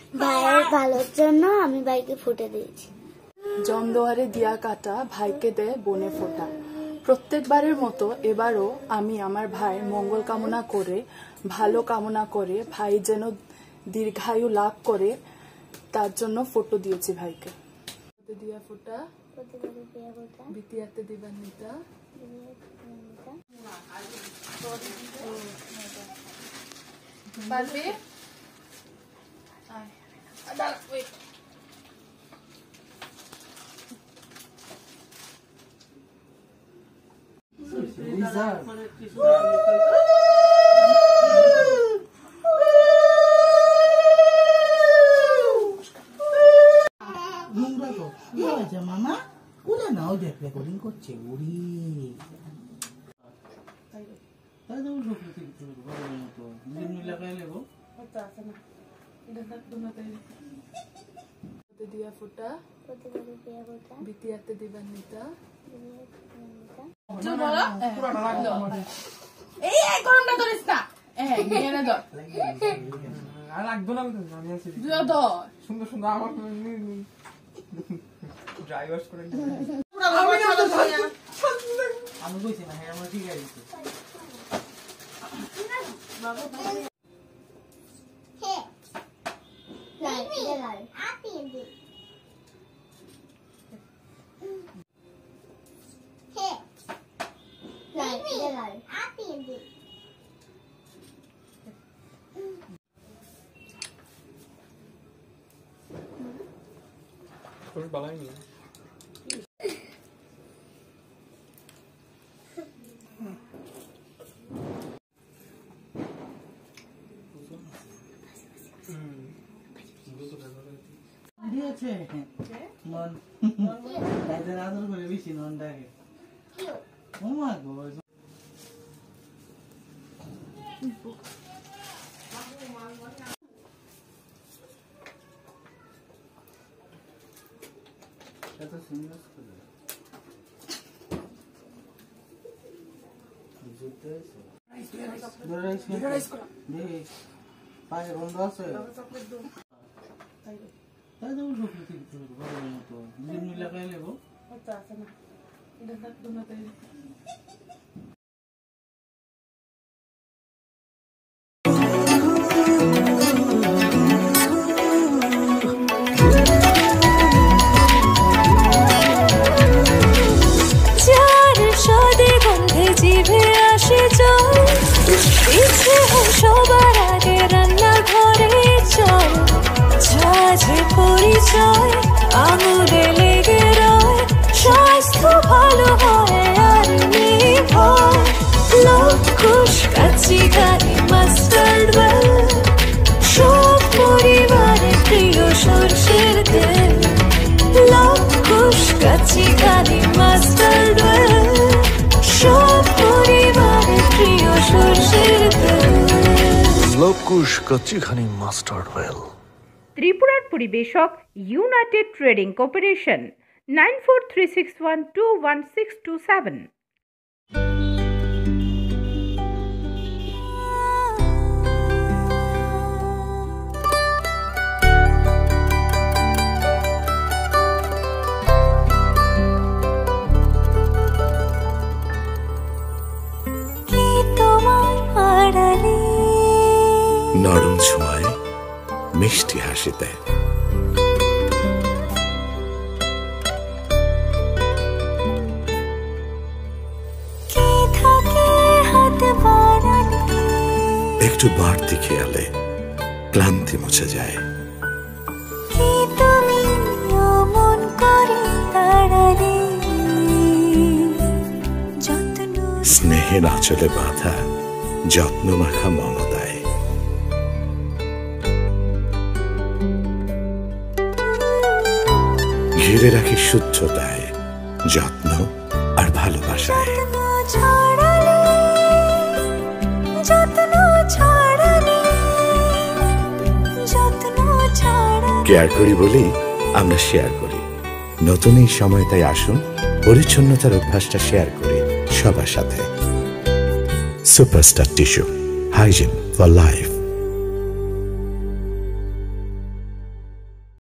ভাইয়ের ভালোর জন্য আমি ভাইকে ফুটে দিয়েছি। জমদোয়ারে দিয়া কাটা ভাইকে দেয় বনে ফোঁটা। প্রত্যেকবারের মতো এবারও আমি আমার ভাইয়ের মঙ্গল কামনা করে, ভালো কামনা করে, ভাই যেন দীর্ঘায়ু লাভ করে তার জন্য ফটো দিয়েছি ভাইকে। দিয়া ফোঁটা বিতিয়াতে দিবান্বিতা পারবে। মামা ওরা না ওই দেখ রেকর্ডিং করছে ওরি তাই তো লাগাই নেব দিয়া ফোঁটা বিতিয়াতে দিবান্বিতা গরমটা ধরিস না রাখবো না সুন্দর সুন্দর আমার ড্রাই ওয়াশ করে আমি বলছি না হ্যাঁ আমার ঠিক আছে বালাইনি দিয়েছে নন তাইদের আদর করে বেশি ননটাকে ও মা গো এত সুন্দর করে বুঝতে রাইস করা দেখি পায়ে রন্ড আছে তাই তো সব কিছু বড় মতো দিন লাগাই নেব ওটা আছে না এটা থাকতো না তাই সবার আগে রান্নার ঘরে চল ঝাঝে পরিচয় আঙুলে লেগে রয় স্বাস্থ্য ভালো হয় আর নির্ভয় লকুশ কাচি গাড়ি মাস্টার্ড ওয়েল সব পরিবারের প্রিয় সরষের তেল লকুশ কাচি গাড়ি মাস্টার্ড ওয়েল সব পরিবারের প্রিয় সরষের তেল লকুশ কচিখানি মাস্টার্ড ওয়েল। ত্রিপুরার পরিবেশক ইউনাইটেড ট্রেডিং কর্পোরেশন 9436121627। নরম ছোঁয়ায় মিষ্টি হাসিতে একটু বাড়তি খেয়ালে ক্লান্তি মুছে যায়। স্নেহের আঁচলে বাঁধা যত্ন মাখা মমতায় ঘিরে রাখি শুদ্ধতায়, যত্ন আর ভালোবাসায়। কেয়ার করি বলি আমরা শেয়ার করি। নতুন এই সময় তাই আসুন পরিচ্ছন্নতার অভ্যাসটা শেয়ার করি সবার সাথে। Superstar tissue, hygiene for life.